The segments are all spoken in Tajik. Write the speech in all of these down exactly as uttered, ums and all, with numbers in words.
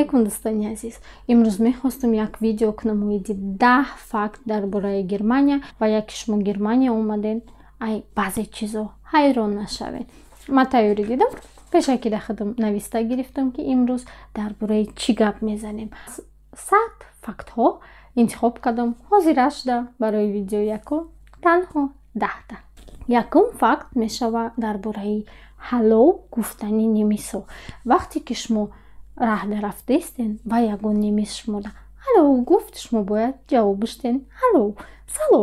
алейкум дӯстони азиз. Имрӯз мехостам як видео кунам оиди даҳ факт дар бораи Германия ва яке шумо Германия омаден, ай баъзе чизо ҳайрон нашавед. Ман тайёрӣ дидам, пешакида худам нависта гирифтам ки имрӯз дар бораи чӣ гап мезанем. сад фактҳо интихоб кардам, ҳозира шуда барои видеои якум танҳо даҳта. Якум факт мешава дар бораи ҳаллоу гуфтани немисо. Вақте ки шумо раҳда рафтаистен ва ягон немис шумода ҳаллоу гуфт, шумо бояд ҷавобаш ден ҳаллоу, салом.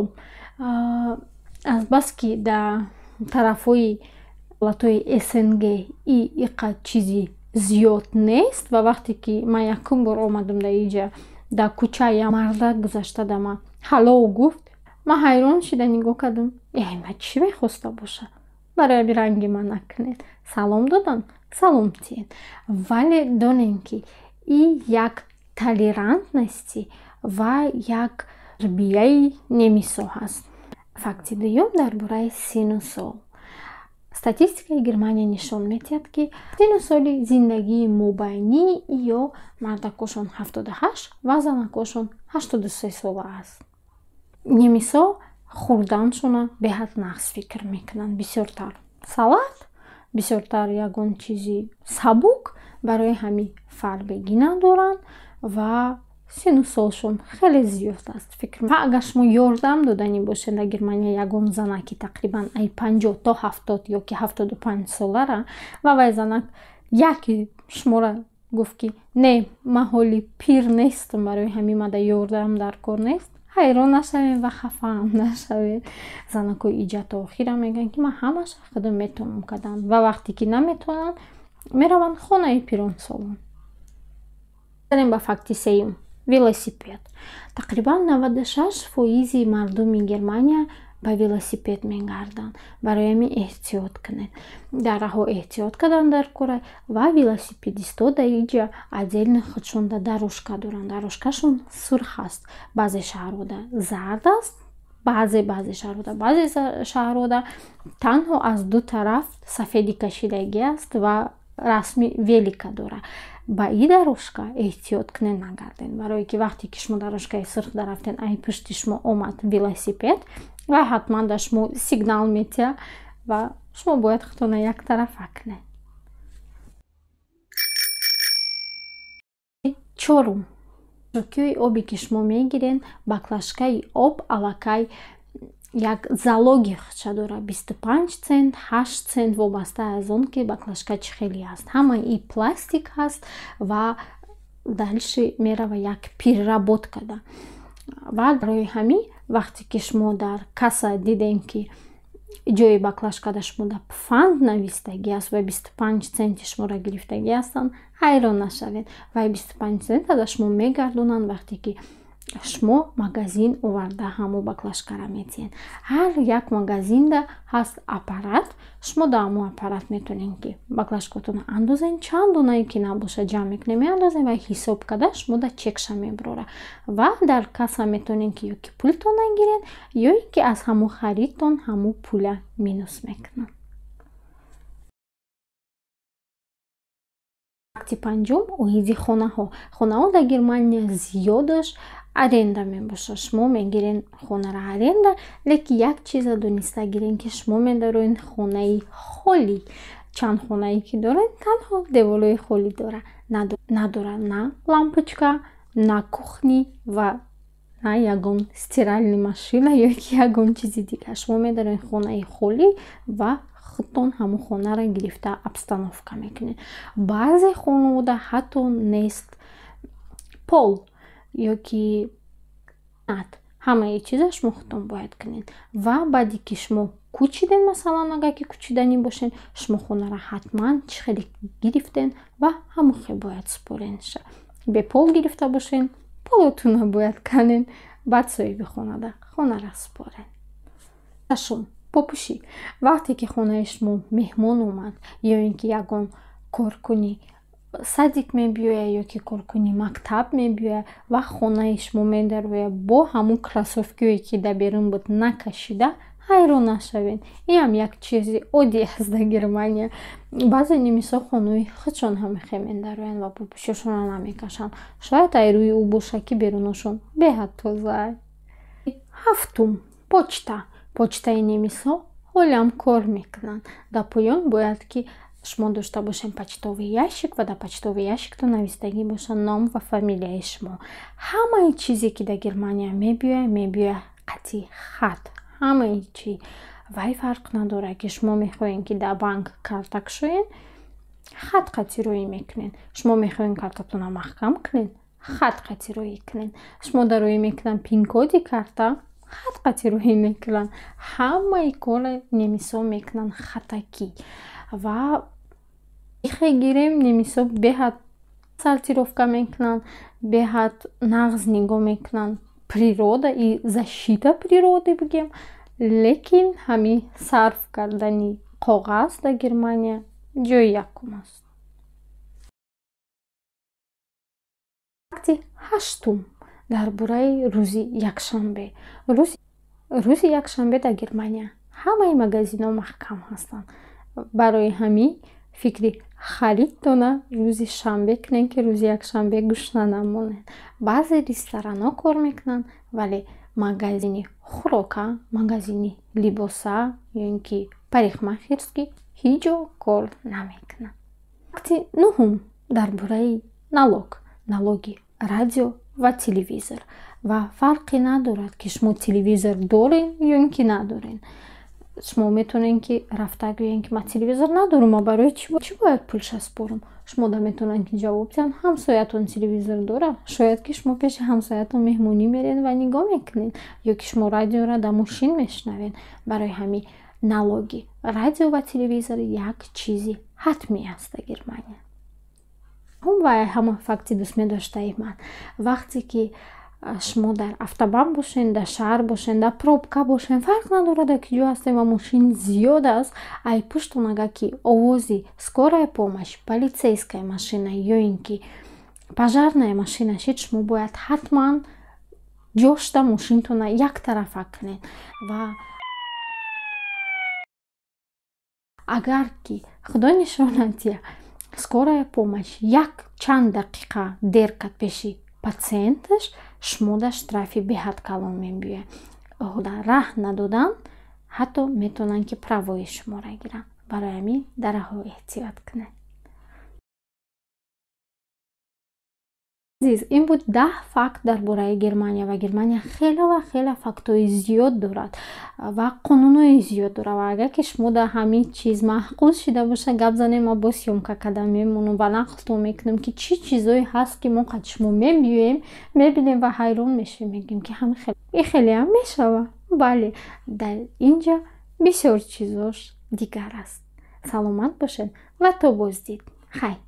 Азбаски дар тарафҳои давлатҳои эс эн гэ и иқад чизи зиёд нест ва вақте ки ман якум бор омадам дар инҷа, дар кӯча як марда гузашта дар ман ҳаллоу гуфт, ман ҳайрон шуда нигоҳ кардам, яй ман чӣ мехоста бошад? Барои аби ранги ман накунед. Салом додан, салом тиен. Вале донем ки ин як толерантности ва як тарбияи немисо ҳаст. Факти дуюм дар бораи сину сол. Статистикаи Германия нишон медиҳад ки сину соли зиндагии мобайнӣ ё мардакошон ҳафтоду ҳашт ва занакошон ҳаштоду се сола аст. Немисо хурданшона беҳад нақс фикр мекунанд, бисёртар салат, бисёртар ягон чизи сабук, барои ҳамин фарбегӣ надоранд ва сину солшон хеле зиёд аст. Фикр ва агар шумо ёрдам доданӣ бошед дар Германия ягон занаки тақрибан ай панҷоҳ то ҳафтод ёки ҳафтоду панҷ солара ва вай занак яке шумора гуфт ки не, ман ҳоли пир нестам, барои ҳамин ман дар ёрдам дар кор нест, ҳайрон нашавед ва хафаам нашавед. Занакои иҷа то охира мегӯянд ки ман ҳамаша худам метавонам кардам ва вақте ки наметавонанд мераванд хонаи пиронсолон. Барем ба факти сеюм. Велосипед. Тақрибан наваду шаш фоизи мардуми Германия ба велосипед мегарданд. Барои ҳамин эҳтиёт кунед. Дар раҳо эҳтиёт кардан дар кора ва велосипедисто дар инҷа отдельно худшон дар дорожка доранд. Дорожкашон сурх аст. Баъзе шаҳрҳода зард аст, баъзе баъзе шаҳрҳода баъзе шаҳрҳода танҳо аз ду тараф сафеди кашидагӣ аст ва расми велика дорад. Ба ин дорожка эҳтиёт кунед нагарден, барое ки вақте ки шумо дорожкаи сурх дарафтен, ай пушти шумо омад велосипед ва ҳатман дар шумо сигнал метиҳад ва шумо бояд худтона яктарафа кунед. Чорум. Жокиёи обе ки шумо мегирен, баклажкаи об аллакай як залоги худша дорад. бисту панҷ цент, ҳашт цент, вобаста аз он ки баклажка чӣ хеле аст. Ҳама ин пластик ҳаст ва далиши мерава як переработкада. Ва барои ҳамин вақте ки шумо дар касса дидем ки ҷои баклажкада шумода пфанд навистагӣ аст ва бисту панҷ центи шуморо гирифтагӣ ҳастанд, ҳайрон нашавед. Вай бисту панҷ центада шумо мегардонанд вақте ки шумо магазин оварда ҳамо баклажкара метиҳед. Ҳар як магазинда ҳаст аппарат. Шумо дар ҳамон аппарат метавонед ки баклажкотона андозен, чанд донаи ки набошад ҷамъ мекунед меандозед ва ҳисоб карда шумода чекша мебарора ва дар касса метавонед ки ёки пултона гиред ё ин ки аз ҳамон харидтон ҳамон пула минус мекунад. Факти панҷум оиди хонаҳо. Хонаҳо дар Германия зиёдаш аренда мебошад. Шумо мегирен хонара аренда, лекин як чиза дониста гирен ки шумо медорен хонаи холӣ. Чанд хонае ки дорен танҳо девораи холӣ дора надорад, на лампочка, на кухни ва на ягон стиральни машина ёки ягон чизи дигар. Шумо медорен хонаи холӣ ва худтон ҳамон хонара гирифта обстановка мекунед. Баъзе хонаҳода ҳатто нест пол ёки нат, ҳамаи чиза шумо худтон бояд кунед. Ва баъде ки шумо кӯчиден, масалан агар ки кӯчиданӣ бошед, шумо хонара ҳатман чӣ хеле гирифтен ва ҳамон хел бояд супорен ша. Бе пол гирифта бошед, полотонро бояд канен, баъд соҳиби хонада хонара супорен. Шашум. Попӯшӣ. Вақте ки хонаи шумо меҳмон омад ё ин ки ягон коркуни садик мебиёяд ёки коркуни мактаб мебиёяд ва хонаи шумо медарояд бо ҳамон кросовкие ки дар берун буд накашида, ҳайрон нашавед. Инам як чизи оддӣ аст дар Германия. Баъзе немисо хонуи худшон ҳам мехемен дароянд ва пӯшошонро намекашанд. Шояд ай рӯи ӯ бошад ки берунашон беҳад тоза. ҳафтум почта. Почтаи немисҳо ҳолиам кор мекунанд. Дар поён бояд ки шумо дошта бошед почтовый ящик ва дар почтовый ящиктон навистагӣ бошад ном ва фамилияи шумо. Ҳамаи чизе ки дар Германия мебиёяд мебиёяд қатъи хат. Ҳамаи чӣ. Вай фарқ надорад ки шумо мехоҳед ки дар банк карта кушоед, хат қатъирӯӣ мекунед. Шумо мехоҳед картатонро маҳкам кунед, хат қатъирӯӣ кунед. Шумо дароӣ мекунанд пин-коди карта, хат қатъирӯӣ мекунанд. Ҳамаи кори немисо мекунанд хатакӣ. Ва ихе гирем немисо беҳад сортировка мекунанд, беҳад нағз нигоҳ мекунанд. Природа и защита природы бигем, лекин ҳамин сарф кардани коғаз дар Германия ҷои якум аст. Факти ҳаштум дар бораи рӯзи якшанбе. Рӯзи якшанбе дар Германия ҳамаи магазинҳо маҳкам ҳастанд. Барои ҳамин фикри харидтона рӯзи шанбе кунед, ки рӯзи якшанбе гӯшта намонед. Баъзе ресторанҳо кор мекунанд, вале магазини хӯрока, магазини либоса ё ин ки парикмахерскӣ ҳеҷ ҷо кор намекунанд. Факти нӯҳум дар бораи налог. Налоги радио ва телевизор. Ва фарқе надорад ки шумо телевизор доред ё ин ки надоред. Шумо метавонед ки рафта гӯед ки ман телевизор надорам, а барои чӣ бояд пулша спорам? Шумо да метавонанд ки ҷавоб диҳанд, ҳамсоятон телевизор дорад. Шояд ки шумо пеши ҳамсоятон меҳмонӣ меред ва нигоҳ мекунед, ё ки шумо радиоро дар мошин мешунавед. Барои ҳамин налоги радио ва телевизор як чизи ҳатмӣ аст дар Германия. ҳум ва ҳама факти дӯст медоштаи ман. Вақте ки шумо дар автобан бошед, дар шаҳр бошед, дар пробка бошед, фарқ надорад дар ки ҷо ҳастед ва мошин зиёд аст, ай пуштон агар ки овози скорая помощь, полицейская машина ё ин ки пожарная машина шид, шумо бояд ҳатман ҷошта мошинтонро як тарафа кунед. Ва агар ки худо нишонад скорая помощь як чанд дақиқа дер кард пеши патсиенташ, шумо дар штрафи беҳад калон мебиёяд. Раҳ надодан ҳатто метавонанд ки правои шуморо гиранд. Барои ҳамин дар раҳҳо эҳтиёт кунед. Азиз, ин буд даҳ факт дар бораи Германия ва Германия хеле ва хеле фактҳои зиёд дорад ва қонунҳои зиёд дорад. Ва агар ки шумо дар ҳамин чиз маҳқул шуда бошад, гап занем, ма бо сёмка кардан мемонам ва нақлтон мекунам ки чӣ чизҳое ҳаст ки мо қад шумо мебиёем, мебинем ва ҳайрон мешавем, мегӯем ки ҳамин хеле и хелеам мешавад. Бале, дар инҷа бисёр чизош дигар аст. Саломат бошед ва то боздид. Хай.